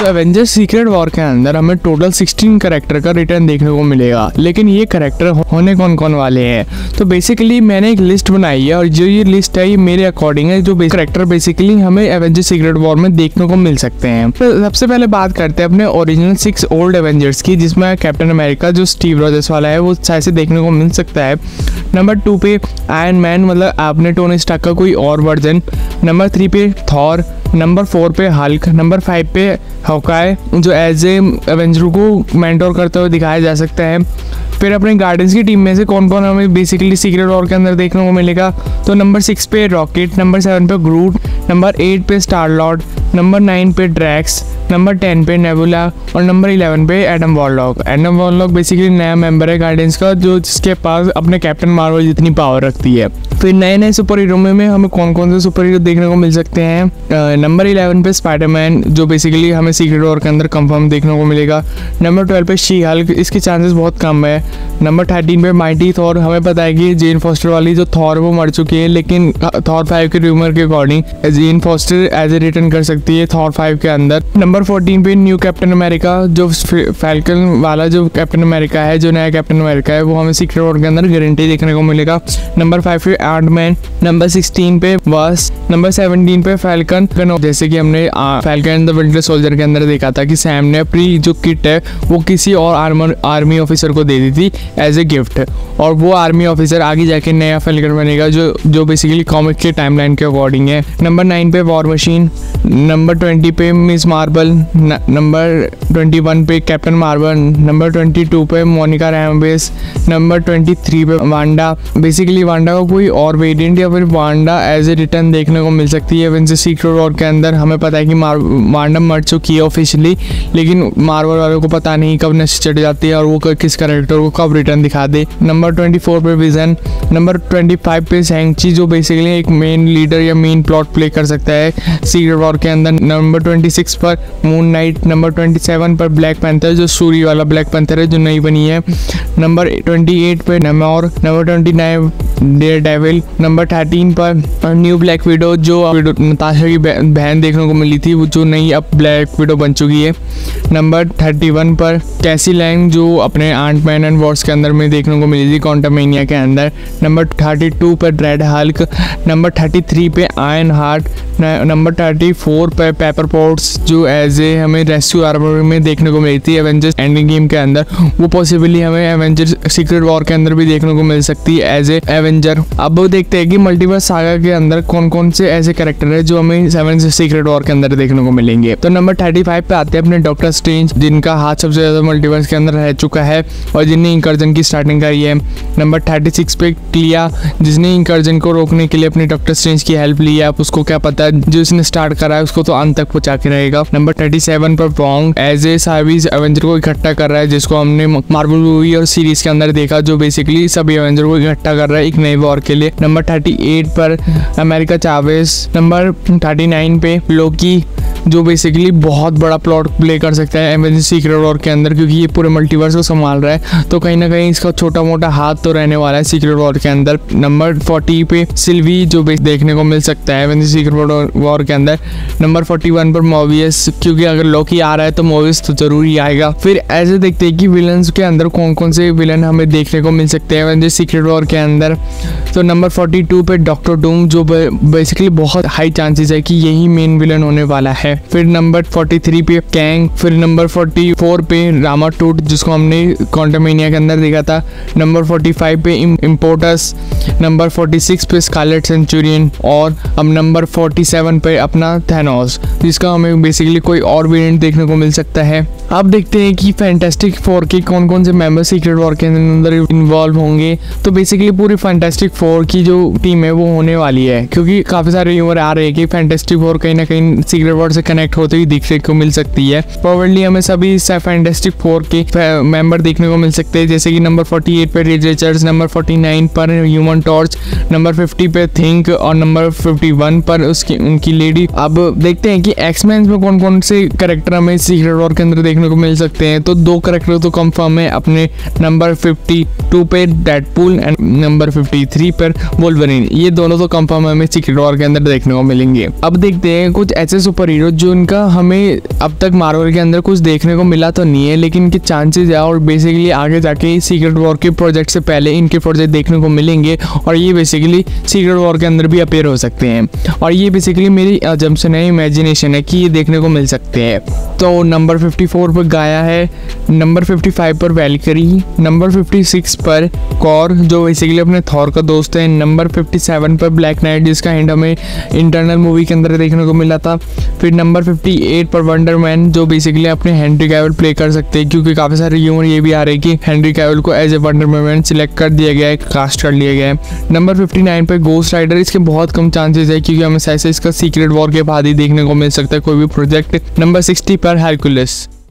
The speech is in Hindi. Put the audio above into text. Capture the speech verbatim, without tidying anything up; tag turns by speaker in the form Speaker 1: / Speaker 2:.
Speaker 1: तो एवेंजर्स सीक्रेट वॉर के अंदर हमें टोटल सोलह कैरेक्टर का रिटर्न देखने को मिलेगा, लेकिन ये कैरेक्टर होने कौन कौन वाले हैं। तो बेसिकली मैंने एक लिस्ट बनाई है और जो ये लिस्ट है ये मेरे अकॉर्डिंग है जो कैरेक्टर बेसिकली हमें एवेंजर्स सीक्रेट वॉर में देखने को मिल सकते हैं। तो सबसे पहले बात करते हैं अपने ओरिजिनल सिक्स ओल्ड एवेंजर्स की, जिसमें कैप्टन अमेरिका जो स्टीव रॉजर्स वाला है वो शायद से देखने को मिल सकता है। नंबर टू पे आयरन मैन, मतलब आपने टोनी स्टार्क का कोई और वर्जन। नंबर थ्री पे थॉर। नंबर फोर पे हल्क। नंबर फाइव पे हॉकाई जो एज ए एवेंजर को मेंटोर करते हुए दिखाया जा सकता है। फिर अपने गार्डियंस की टीम में से कौन कौन हमें बेसिकली सीक्रेट वॉर के अंदर देखने को मिलेगा, तो नंबर सिक्स पे रॉकेट, नंबर सेवन पे ग्रूट, नंबर एट पे स्टार लॉर्ड, नंबर नाइन पे ड्रैक्स, नंबर टेन पे नेबुला और नंबर इलेवन पे Adam Warlock. Adam Warlock basically नया मेंबर है गार्डियंस का जो जिसके पास अपने कैप्टन मार्वल जितनी पावर रखती है। फिर नए नए सुपर हीरो में, में हमें कौन कौन से सुपर हीरो देखने को मिल सकते हैं। नंबर इलेवन पे स्पाइडरमैन जो बेसिकली हमें सीक्रेट वॉर के अंदर कंफर्म देखने को मिलेगा। नंबर ट्वेल्व पे शी हल्क, इसके चांसेस बहुत कम है। नंबर थर्टीन पे माइटी थॉर, हमें पता है कि जेन फॉस्टर वाली जो थॉर वो मर चुकी है, लेकिन थॉर फाइव के रूमर के according Jane Foster as a return कर सकती है थॉर फाइव के अंदर। नंबर फोर्टीन पे न्यू कैप्टन अमेरिका जो फैल्कन वाला जो कैप्टन अमेरिका है, जो नया कैप्टन अमेरिका है वो हमें सीक्रेट वॉर के अंदर गारंटी देखने को मिलेगा। नंबर फाइव पे आर्टमैन। नंबर सिक्सटीन पे वास्प। नंबर सेवनटीन पे फैल्कन, जैसे कि हमने Falcon and the Winter Soldier के अंदर देखा था कि सैम ने अपनी जो किट है वो किसी और आर्मर आर्मी ऑफिसर को दे दी थी एज ए गिफ्ट, और वो आर्मी ऑफिसर आगे जाके नया फैल्कन बनेगा जो जो बेसिकली कॉमिक के टाइमलाइन के अकॉर्डिंग है। नंबर नाइन पे वॉर मशीन। नंबर ट्वेंटी पे Miss Marvel. Number twenty one पे Captain Marvel. Number twenty two पे Monica Rambeau. Number twenty three पे वांडा। बेसिकली वांडा का कोई और वेरिएंट या फिर वांडा एज ए रिटर्न देखने को मिल सकती है एवेंजर्स सीक्रेट वॉर के अंदर। हमें पता है कि वांडा मर चुकी है ऑफिशियली, लेकिन मार्वल वालों को पता नहीं कब नशे चढ़ जाती है और वो किस कैरेक्टर को कब रिटर्न दिखा दे। नंबर ट्वेंटी फोर पे विजन। नंबर ट्वेंटी फाइव पे शैंग-ची जो बेसिकली एक मेन लीडर या मेन प्लॉट प्ले कर सकता है सीक्रेट वॉर के अंदर। नंबर ट्वेंटी सिक्स पर Moon Knight. Number twenty seven पर ब्लैक पैंथर जो सूरी वाला ब्लैक पैंथर है जो नई बनी है। नंबर ट्वेंटी एट पे Namor. Number twenty nine Daredevil. Number thirteen पर न्यू ब्लैक विडो जो नताशा की बहन देखने को मिली थी वो जो नई अब ब्लैक विडो बन चुकी है। नंबर थर्टी वन पर कैसी लैंग जो अपने आंट मैन एंड वॉर्स के अंदर में देखने को मिली थी क्वांटममेनिया के अंदर। नंबर थर्टी टू पर Red Hulk. Number thirty three पे Ironheart. Number thirty four पे पेपर पोट्स जो एज ए हमें रेस्क्यू आर्मर में देखने को मिली थी एवेंजर्स एंडिंग गेम के अंदर, वो पॉसिबली हमें एवेंजर्स सीक्रेट वॉर के अंदर भी देखने को मिल सकती है एज ए एवेंजर। अब वो देखते हैं कि मल्टीवर्स सागा के अंदर कौन कौन से ऐसे कैरेक्टर है जो हमें एवेंजर्स सीक्रेट वॉर के अंदर देखने को मिलेंगे। तो नंबर थर्टी फाइव पे आते हैं अपने डॉक्टर स्ट्रेंज, जिनका हाथ सबसे ज्यादा मल्टीवर्स के अंदर रह चुका है और जिनने इंकर्जन की स्टार्टिंग करी है। नंबर थर्टी सिक्स पे क्लिया, जिसने इंकर्जन को रोकने के लिए अपनी डॉक्टर स्ट्रेंज की हेल्प ली है। अब उसको क्या पता है जो इसने स्टार्ट करा है उसको तो अंत तक पहुंचा के रहेगा। नंबर थर्टी सेवन पर Wong as a service Avenger को इकट्ठा कर रहा है, जिसको हमने मार्वल मूवी और सीरीज के अंदर देखा, जो बेसिकली सभी एवेंजर को इकट्ठा कर रहा है एक नए वॉर के लिए। नंबर थर्टी एट पर America Chavez. Number thirty nine पे लोकी जो बेसिकली बहुत बड़ा प्लॉट प्ले कर सकता है एवेंजर्स सीक्रेट वॉर के अंदर, क्योंकि ये पूरे मल्टीवर्स को संभाल रहा है, तो कहीं ना कहीं इसका छोटा मोटा हाथ तो रहने वाला है सीक्रेट वॉर के अंदर। नंबर फोर्टी पे सिल्वी जो देखने को मिल सकता है एवेंजर्स सीक्रेट वॉर के अंदर। नंबर फोर्टी वन पर मोबियस, क्योंकि अगर लोकी आ रहा है तो मोबियस तो जरूर ही आएगा। फिर ऐसे देखते हैं कि विलन्स के अंदर कौन कौन से विलन हमें देखने को मिल सकते हैं एवेंजर्स सीक्रेट वॉर के अंदर। तो नंबर फोर्टी टू पे डॉक्टर डूम जो बेसिकली बहुत हाई चांसेस है कि यही मेन विलन होने वाला है। फिर नंबर फोर्टी थ्री पे कैंग। फिर नंबर फोर्टी फोर पे रामाटूट जिसको हमने क्वांटममेनिया के अंदर देखा था। नंबर फोर्टी फाइव पे इम्पोर्टस। नंबर फोर्टी सिक्स पे स्कारलेट सेंचुरियन और अब नंबर फोर्टी सेवन पे अपना थैनोस, जिसका हमें बेसिकली कोई और वेरिएंट देखने को मिल सकता है। अब देखते हैं कि फैंटास्टिक फोर के कौन कौन से मेंबर सीक्रेट वॉर के अंदर इन्वॉल्व होंगे। तो बेसिकली पूरी फैंटास्टिक फोर की जो टीम है वो होने वाली है, क्योंकि काफी सारे र्यूमर आ रहे हैं कि फैंटास्टिक फोर कहीं ना कहीं सीक्रेट वॉर से कनेक्ट होते हुए देखने को मिल सकती है। प्रोबेबली हमें सभी फैंटास्टिक फोर के मेंबर देखने को मिल सकते हैं, जैसे कि नंबर फोर्टी एट पे Reed Richards, number forty nine पर ह्यूमन टॉर्च, नंबर फिफ्टी पे थिंक और नंबर फिफ्टी वन पर उसकी उनकी लेडी। अब देखते हैं कि एक्समैन में कौन कौन से करेक्टर हमें सीक्रेट वॉर के अंदर देखने को मिल सकते हैं। तो दो करेक्टर तो कंफर्म है, अपने नंबर फिफ्टी टू पे Deadpool and number fifty three पर वोल्वरिन, ये दोनों तो कंफर्म हमें सीक्रेट वॉर के अंदर देखने को मिलेंगे। अब देखते हैं कुछ ऐसे सुपर हीरो जो उनका हमें अब तक मार्वल के अंदर कुछ देखने को मिला तो नहीं है, लेकिन इनके चांसेस है और बेसिकली आगे जाके सीक्रेट वॉर के प्रोजेक्ट से पहले इनके प्रोजेक्ट देखने को मिलेंगे और ये बेसिकली सीक्रेट वॉर के अंदर भी अपीयर हो सकते हैं। और ये बेसिकली मेरी अजम्पशन है, इमेजिनेशन है कि ये देखने को मिल सकते हैं। तो नंबर फिफ्टी फोर पर गाया है, नंबर फिफ्टी फाइव पर वैल्करी, नंबर फिफ्टी सिक्स पर कॉर जो बेसिकली अपने थॉर का दोस्त है, नंबर फिफ्टी सेवन पर ब्लैक नाइट जिसका हिंट हमें इंटरनल मूवी के अंदर देखने को मिला था। फिर नंबर फिफ्टी एट पर वंडर मैन जो बेसिकली अपने हेनरी कैविल प्ले कर सकते हैं, क्योंकि काफ़ी सारे र्यूमर ये भी आ रहे हैं कि हेनरी कैविल को as a Wonder Man select कर दिया गया है, कास्ट कर लिया गया है। नंबर फिफ्टी नाइन पर गोस्ट राइडर, इसके बहुत कम चांसेस है क्योंकि हमें ऐसे इसका सीक्रेट वॉर के बाद ही देखने को मिल सकता है कोई भी प्रोजेक्ट। नंबर सिक्सटी पर हेरकुलस।